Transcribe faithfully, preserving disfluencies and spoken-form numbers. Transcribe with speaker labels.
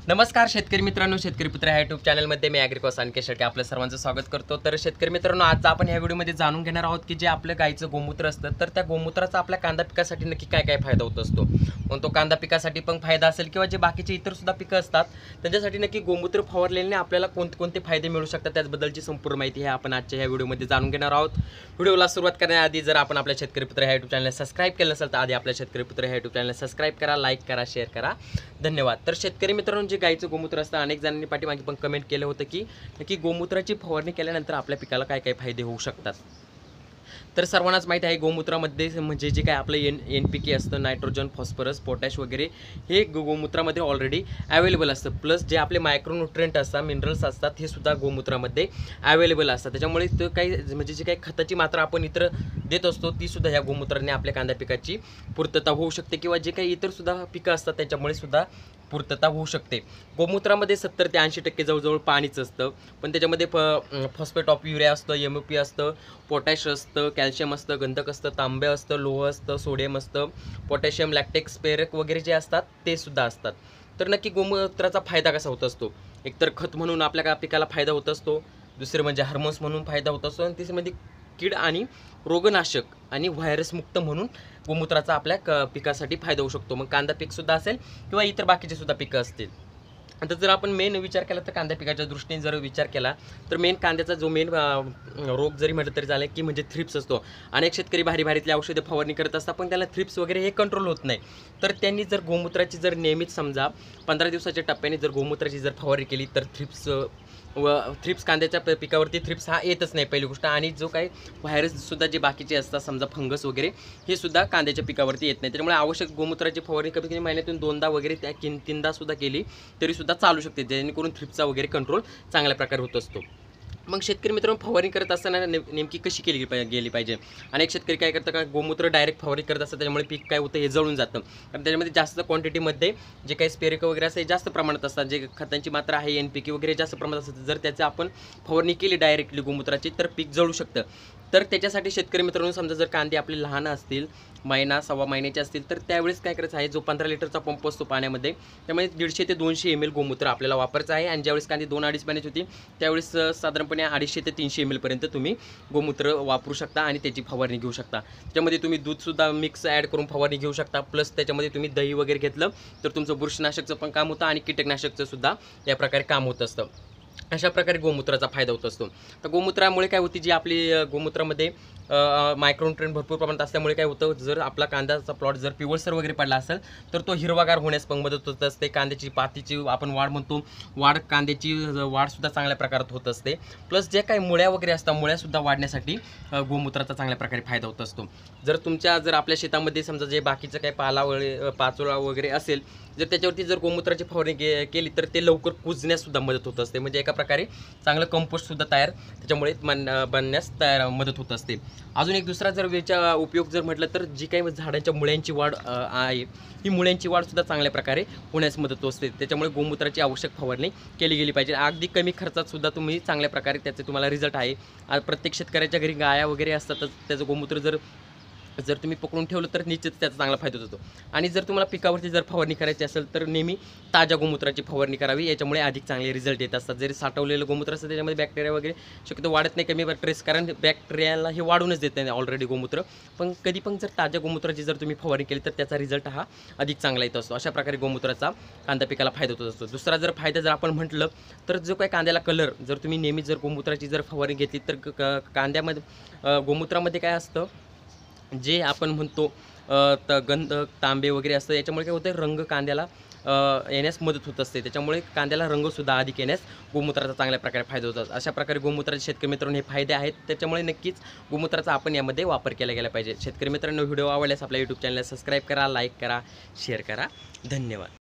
Speaker 1: नमस्कार शेतकरी मित्रांनो, शेतकरी पुत्र या यूट्यूब चॅनलमध्ये मी ॲग्रिकॉस आणि शेळके आपलं सर्वांचं स्वागत करतो। तर शेतकरी मित्रांनो, आज आपण ह्या व्हिडिओमध्ये जाणून घेणार आहोत की जे आपलं गाईचं गोमूत्र असतं तर त्या गोमूत्राचा आपल्या कांदा पिकासाठी नक्की काय काय फायदा होत असतो। मग तो कांदा पिकासाठी पण फायदा असेल किंवा जे बाकीचे इतर सुद्धा पिकं असतात त्यांच्यासाठी नक्की गोमूत्र फवारल्याने आपल्याला कोणते कोणते फायदे मिळू शकतात त्याबद्दलची संपूर्ण माहिती हे आपण आजच्या ह्या व्हिडिओमध्ये जाणून घेणार आहोत। व्हिडिओला सुरुवात करण्याआधी जर आपण आपल्या शेतकरी पुत्र या यूट्यूब चॅनलला सबस्क्राइब केलं नसेल तर आधी आपल्या शेतकरी पुत्र या यूट्यूब चॅनलला सबस्क्राइब करा, लाईक करा, शेअर करा, धन्यवाद। तर शेतकरी मित्रांनो, जे गाईचं गोमूत्र असतं अनेक जणांनी पाठीमागे पण कमेंट केलं होतं की नक्की गोमूत्राची फवारणी केल्यानंतर आपल्या पिकाला काय काय फायदे होऊ शकतात। तर सर्वांनाच माहिती आहे गोमूत्रामध्ये म्हणजे जे काय आपलं एन एन पी के असतं, नायट्रोजन, फॉस्फरस, पोटॅश वगैरे हे गोमूत्रामध्ये ऑलरेडी अवेलेबल असतं। प्लस जे आपले मायक्रोन्यूट्रिएंट असतात, मिनरल्स असतात हे सुद्धा गोमूत्रामध्ये अवेलेबल असतात। त्याच्यामुळे तो काही म्हणजे जे काही खताची मात्रा आपण इतर देत असतो ती सुद्धा ह्या गोमूत्राने आपल्या कांदा पिकाची पूर्तता होऊ शकते किंवा जे काही इतर सुद्धा पिकं असतात त्याच्यामुळे सुद्धा पूर्तता होऊ शकते। गोमूत्रामध्ये सत्तर ते ऐंशी टक्के जवळजवळ पाणीच असतं, पण त्याच्यामध्ये फ फॉस्फेट ऑफ युरिया असतं, एम ओ पी असतं, पोटॅश असतं, कॅल्शियम असतं, गंधक असतं, तांबे असतं, लोह असतं, सोडियम असतं, पोटॅशियम, लॅक्टेट, स्पेरक वगैरे जे असतात ते सुद्धा असतात। तर नक्की गोमूत्राचा फायदा कसा होत असतो? एकतर खत म्हणून आपल्या का पिकाला फायदा होत असतो, दुसरं म्हणजे हार्मोन्स म्हणून फायदा होत असतो, आणि तिसरं म्हणजे कीड आणि रोगनाशक आणि व्हायरस मुक्त म्हणून गोमूत्राचा आपल्या क पिकासाठी फायदा होऊ शकतो। मग कांदा पीकसुद्धा असेल किंवा इतर बाकीचे सुद्धा पिकं असतील। आता जर आपण मेन विचार केला तर कांदा पिकाच्या दृष्टीने जर विचार केला तर मेन कांद्याचा जो मेन रोग जरी म्हटलं तरी झालं की म्हणजे थ्रिप्स असतो। अनेक शेतकरी भारी भारीतले औषधे फवारणी करत असतात पण त्याला थ्रिप्स वगैरे हे कंट्रोल होत नाही। तर त्यांनी जर गोमूत्राची जर नियमित समजा पंधरा दिवसाच्या टप्प्याने जर गोमूत्राची जर फवारणी केली तर थ्रिप्स व थ्रिप्स कांद्याच्या पिकावरती थ्रिप्स हा येतच नाही पहिली गोष्ट, आणि जो काही व्हायरससुद्धा जे बाकीचे असतात समजा फंगस वगैरे हे सुद्धा कांद्याच्या पिकावरती येत नाही। त्यामुळे आवश्यक गोमूत्राची फवारणी कमी कमी महिन्यातून दोनदा वगैरे त्या किन तीनदा सुद्धा केली तरीसुद्धा चालू शकते, जेणेकरून थ्रिप्सचा वगैरे कंट्रोल चांगल्या प्रकारे होत असतो। मग शेतकरी मित्रांनो, फवारणी करत असताना ने नेमकी कशी केली पाहिजे गेली पाहिजे? अनेक शेतकरी काय करतात का गोमूत्र डायरेक्ट फवारणी करत असतात, त्याच्यामुळे पीक काय होतं हे जळून जातं, कारण त्याच्यामध्ये जास्त क्वांटिटीमध्ये जे काही स्पेरिक वगैरे असं जास्त प्रमाणात असतात, जे खतांची मात्रा आहे एन पी के वगैरे जास्त प्रमाणात असतात, जर त्याचं आपण फवारणी केली डायरेक्टली गोमूत्राची तर पीक जळू शकतं। तर त्याच्यासाठी शेतकरी मित्रांनो, समजा जर कांदे आपले लहान असतील, महिना सव्वा महिन्याचे असतील तर त्यावेळेस काय करायचं आहे, जो पंधरा लिटरचा पंप असतो पाण्यामध्ये त्यामुळे दीडशे ते दोनशे एम एल गोमूत्र आपल्याला वापरायचं आहे। आणि ज्यावेळेस कांदे दोन अडीच महिन्याची होती त्यावेळेस साधारणपणे अडीचशे ते तीनशे एम एलपर्यंत तुम्ही गोमूत्र वापरू शकता आणि त्याची फवारणी घेऊ शकता। त्याच्यामध्ये तुम्ही दूधसुद्धा मिक्स ॲड करून फवारणी घेऊ शकता, प्लस त्याच्यामध्ये तुम्ही दही वगैरे घेतलं तर तुमचं बुरशीनाशकचं पण काम होतं आणि कीटकनाशकचं सुद्धा या प्रकारे काम होत असतं। अशा प्रकारे गोमूत्राचा फायदा होत असतो। तर गोमूत्रामुळे काय होती, जी आपली गोमूत्रामध्ये मायक्रोन्यूट्रिएंट भरपूर प्रमाणात असल्यामुळे काय होतं, जर आपला कांद्याचा प्लॉट जर पिवळसर वगैरे पडला असेल तर तो हिरवागार होण्यास पण मदत होत असते। कांद्याची पातीची आपण वाढ म्हणतो, वाढ कांद्याची वाढसुद्धा चांगल्या प्रकारात होत असते। प्लस जे काही मुळ्या वगैरे असतात मुळ्यासुद्धा वाढण्यासाठी गोमूत्राचा चांगल्या प्रकारे फायदा होत असतो। जर तुमच्या जर आपल्या शेतामध्ये समजा जे बाकीचं काही पाला वगैरे पाचोळा वगैरे असेल, जर त्याच्यावरती जर गोमूत्राची फवारणी के केली तर ते लवकर कुजण्याससुद्धा मदत होत असते, म्हणजे एका प्रकारे चांगलं कंपोस्टसुद्धा तयार त्याच्यामुळे बनण्यास तयार मदत होत असते। अजून एक दुसरा जर याचा उपयोग जर म्हटलं तर जी काही झाडांच्या मुळ्यांची वाढ आहे ही मुळ्यांची वाढसुद्धा चांगल्या प्रकारे होण्यास मदत होत असते। त्याच्यामुळे गोमूत्राची आवश्यक फवारणी केली गेली पाहिजे। अगदी कमी खर्चात सुद्धा तुम्ही चांगल्या प्रकारे त्याचे तुम्हाला रिझल्ट आहे। प्रत्येक शेतकऱ्याच्या घरी गाया वगैरे असतात, त्याचं गोमूत्र जर जर तुम्ही पकडून ठेवलं तर निश्चित त्याचा चांगला फायदा होतो। आणि जर तुम्हाला पिकावरती जर फवारणी करायची असेल तर नेहमी ताज्या गोमूत्राची फवारणी करावी, याच्यामुळे अधिक चांगले रिझल्ट येत असतात। जरी साठवलेलं गोमूत्र असतं त्याच्यामध्ये बॅक्टेरिया वगैरे शक्यतो वाढत नाही, कमी ट्रेस, कारण बॅक्टेरियाला हे वाढूनच देत नाही ऑलरेडी गोमूत्र, पण कधी पण जर ताज्या गोमूत्राची जर तुम्ही फवारणी केली तर त्याचा रिझल्ट हा अधिक चांगला येत असतो। अशा प्रकारे गोमूत्राचा कांदा पिकाला फायदा होत असतो। दुसरा जर फायदा जर आपण म्हटलं तर जो काही कांद्याला कलर, जर तुम्ही नेहमी जर गोमूत्राची जर फवारणी घेतली तर कांद्यामध्ये गोमूत्रामध्ये काय असतं, जे आपण म्हणतो त गंध तांबे वगैरे असतं, याच्यामुळे काय होतं रंग कांद्याला येण्यास मदत होत असते। त्याच्यामुळे कांद्याला रंगसुद्धा अधिक येण्यास गोमूत्राचा चांगल्या प्रकारे फायदा होतात। अशा प्रकारे गोमूत्राचे शेतकरी मित्रांनो हे फायदे आहेत, त्याच्यामुळे नक्कीच गोमूत्राचा आपण यामध्ये वापर केला गेला पाहिजे। शेतकरी मित्रांनो, व्हिडिओ आवडल्यास आपल्या यूट्यूब चॅनलला सबस्क्राईब करा, लाईक करा, शेअर करा, धन्यवाद।